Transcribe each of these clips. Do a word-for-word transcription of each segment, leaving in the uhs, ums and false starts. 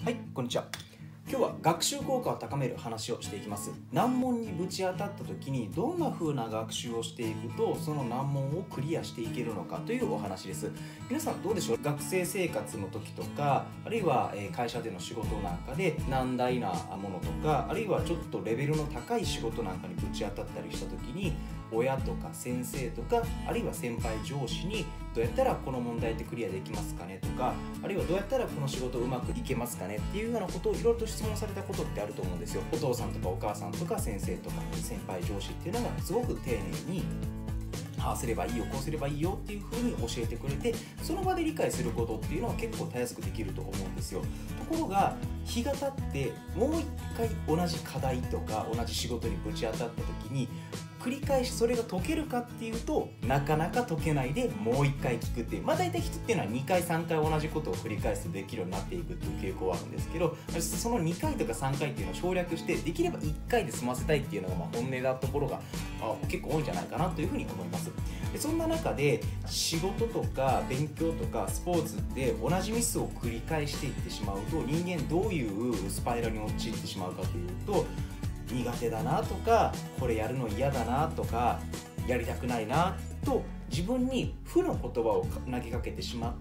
はい、こんにちは。今日は学習効果を高める話をしていきます。難問にぶち当たった時にどんな風な学習をしていくとその難問をクリアしていけるのかというお話です。皆さんどうでしょう？学生生活の時とか、あるいは会社での仕事なんかで難題なものとか、あるいはちょっとレベルの高い仕事なんかにぶち当たったりした時に、親とか先生とか、あるいは先輩上司にどうやったらこの問題ってクリアできますかねとか、あるいはどうやったらこの仕事うまくいけますかねっていうようなことをいろいろと質問されたことってあると思うんですよ。お父さんとかお母さんとか先生とか先輩上司っていうのがすごく丁寧にああすればいいよこうすればいいよっていう風に教えてくれて、その場で理解することっていうのは結構たやすくできると思うんですよ。ところが日が経ってもう一回同じ課題とか同じ仕事にぶち当たった時に繰り返しそれが解けるかっていうとなかなか解けないでもう一回聞くっていう、まあ大体人っていうのはにかいさんかい同じことを繰り返すとできるようになっていくっていう傾向はあるんですけど、そのにかいとかさんかいっていうのを省略してできればいっかいで済ませたいっていうのがまあ本音なところがあ結構多いんじゃないかなというふうに思います。でそんな中で仕事とか勉強とかスポーツで同じミスを繰り返していってしまうと人間どういうスパイラルに陥ってしまうかというと、苦手だなとかこれやるの嫌だなとかやりたくないなと自分に負の言葉を投げかけてしまって、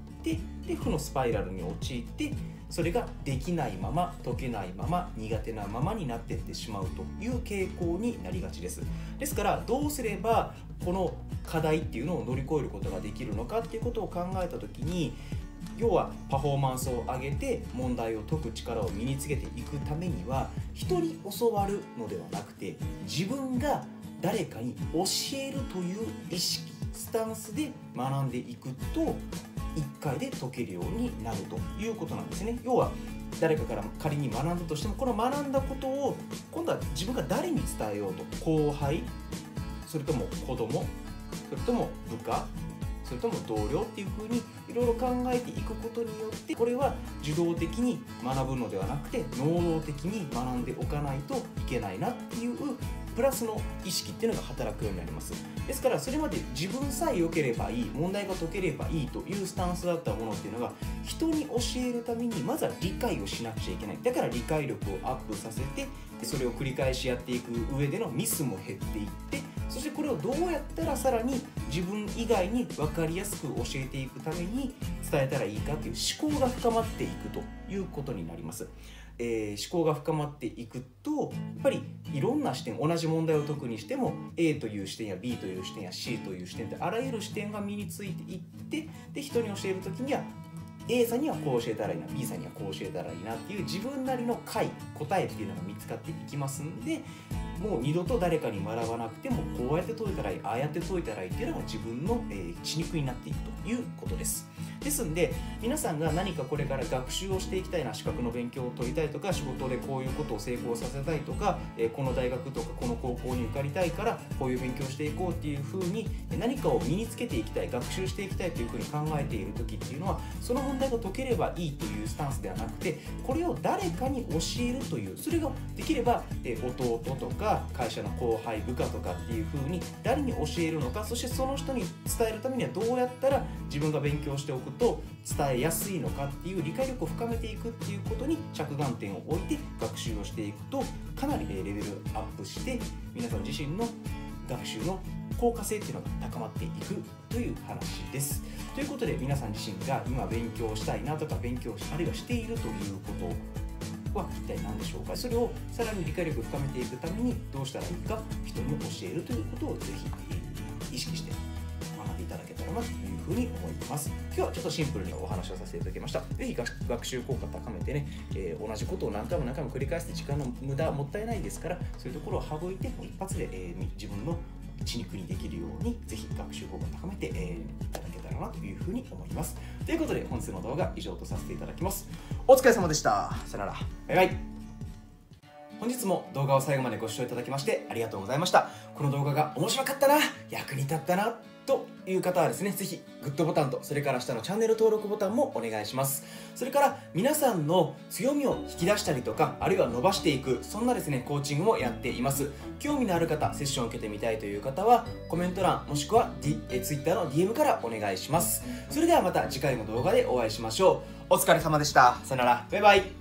で負のスパイラルに陥ってそれができないまま解けないまま苦手なままになっていってしまうという傾向になりがちです。ですからどうすればこの課題っていうのを乗り越えることができるのかっていうことを考えた時に、要はパフォーマンスを上げて問題を解く力を身につけていくためには人に教わるのではなくて自分が誰かに教えるという意識スタンスで学んでいくといっかいで解けるようになるということなんですね。要は誰かから仮に学んだとしてもこの学んだことを今度は自分が誰に伝えようと、後輩、それとも子供、それとも部下、それとも同僚っていう風にいろいろ考えていくことによって、これは受動的に学ぶのではなくて能動的に学んでおかないといけないなっていうプラスの意識っていうのが働くようになります。ですからそれまで自分さえ良ければいい、問題が解ければいいというスタンスだったものっていうのが人に教えるためにまずは理解をしなくちゃいけない。だから理解力をアップさせてそれを繰り返しやっていく上でのミスも減っていって、そしてこれをどうやったらさらに自分以外に分かりやすく教えていくために伝えたらいいかという思考が深まっていくということになります。えー、思考が深まっていくとやっぱりいろんな視点、同じ問題を解くにしても A という視点や B という視点や C という視点であらゆる視点が身についていって、で人に教える時には A さんにはこう教えたらいいな、 B さんにはこう教えたらいいなっていう自分なりの解、答えっていうのが見つかっていきますんで、もう二度と誰かに学ばなくてもこうやって解いたらいい、ああやって解いたらいいっていうのが自分の、えー、血肉になっていくということです。ですんで皆さんが何かこれから学習をしていきたいな、資格の勉強を取りたいとか仕事でこういうことを成功させたいとか、えー、この大学とかこの高校に受かりたいからこういう勉強していこうっていうふうに何かを身につけていきたい、学習していきたいというふうに考えている時っていうのはその問題が解ければいいというスタンスではなくて、これを誰かに教えるという、それができれば、えー、弟とか会社の後輩、部下とかっていうふうに誰に教えるのか、そしてその人に伝えるためにはどうやったら自分が勉強しておくと伝えやすいのかっていう理解力を深めていくっていうことに着眼点を置いて学習をしていくとかなりレベルアップして皆さん自身の学習の効果性っていうのが高まっていくという話です。ということで皆さん自身が今勉強したいなとか勉強あるいはしているということは一体何でしょうか。それをさらに理解力を深めていくためにどうしたらいいか人に教えるということをぜひ意識して学んでいただけたらなというふうに思います。今日はちょっとシンプルにお話をさせていただきました。ぜひ学習効果を高めてね、えー、同じことを何回も何回も繰り返して時間の無駄もったいないですから、そういうところを省いて一発で、えー、自分の血肉にできるようにぜひ学習効果を高めて、えー、いただけたらなというふうに思います。ということで本日の動画以上とさせていただきます。お疲れ様でした。さよなら。バイバイ。本日も動画を最後までご視聴いただきましてありがとうございました。この動画が面白かったな、役に立ったなという方はですね、ぜひグッドボタンとそれから下のチャンネル登録ボタンもお願いします。それから皆さんの強みを引き出したりとか、あるいは伸ばしていく、そんなですねコーチングもやっています。興味のある方、セッションを受けてみたいという方はコメント欄もしくは、D、え Twitter の ディーエム からお願いします。それではまた次回の動画でお会いしましょう。お疲れ様でした。さよなら。バイバイ。